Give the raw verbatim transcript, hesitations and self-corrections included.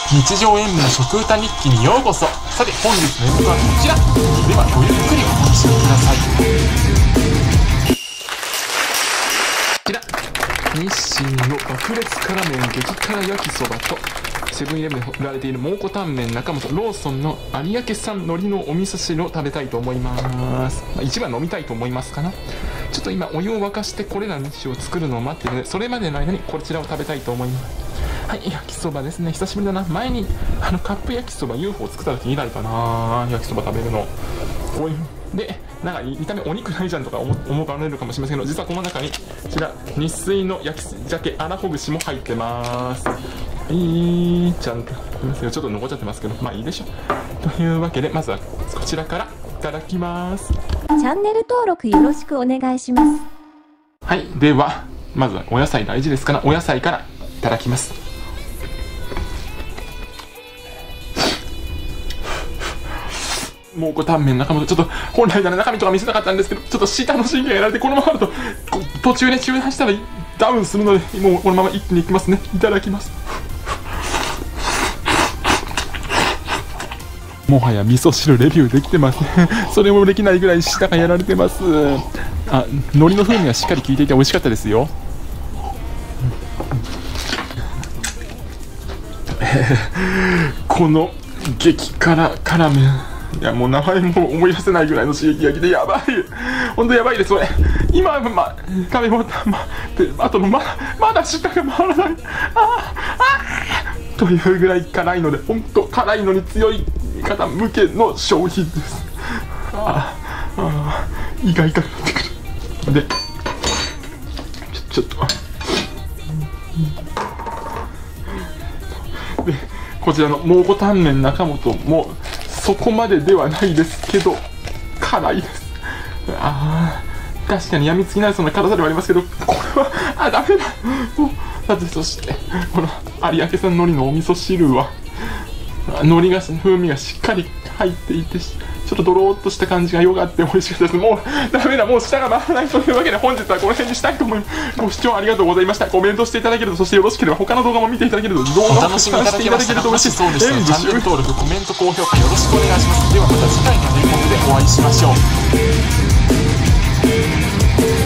日常塩味の食歌日記にようこそ。さて本日の演目はこちら。ではごゆっくりお楽しみください。こちら日清の爆裂辛麺激辛焼きそばとセブンイレブンで売られている蒙古タンメン中本、ローソンの有明産海苔のお味噌汁を食べたいと思います。まあ、一番飲みたいと思いますかな。ちょっと今お湯を沸かしてこれらの日を作るのを待ってるので、それまでの間にこちらを食べたいと思います。はい、焼きそばですね。久しぶりだな。前にあのカップ焼きそば ユーフォー 作った時以来かな、焼きそば食べるの。おいでなんか見た目お肉ないじゃんとか思思われるかもしれませんけど、実はこの中にこちら日水の焼き鮭あらほぐしも入ってます。いいちゃんとちょっと残っちゃってますけど、まあいいでしょう。というわけでまずはこちらからいただきます。チャンネル登録よろしくお願いします。 はい、ではまずはお野菜大事ですからお野菜からいただきます。蒙古タンメン中本、ちょっと本来なら中身とか見せなかったんですけど、ちょっと舌の神経がやられてこのままだと途中で中断したらダウンするので、もうこのまま一気にいきますね。いただきます。もはや味噌汁レビューできてますね。それもできないぐらい舌がやられてます。あ、海苔の風味はしっかり効いていて美味しかったですよ。この激辛辛麺、いやもう名前も思い出せないぐらいの刺激焼きでやばい、本当やばいです。それ今ま食べ物まであとのまだまだ舌が回らない、ああというぐらい辛いので、本当辛いのに強い方向けの商品です。あああ胃が痛くなってくる。でちょちょっとでこちらの蒙古タンメン中本もそこまでではないですけど辛いです。ああ確かにやみつきないその辛さではありますけど、これはあダメだ。さてそしてこの有明産海苔のお味噌汁は海苔が風味がしっかり入っていて、ちょっとドローっとした感じがよかって美味しかったです。もうダメだ、もう舌が回らない。というわけで本日はこの辺にしたいと思います。ご視聴ありがとうございました。コメントしていただけると、そしてよろしければ他の動画も見ていただけると、動画を楽しみいただけると嬉しい。そうでしたらチャンネル登録、コメント、高評価よろしくお願いします。ではまた次回の演目でお会いしましょう。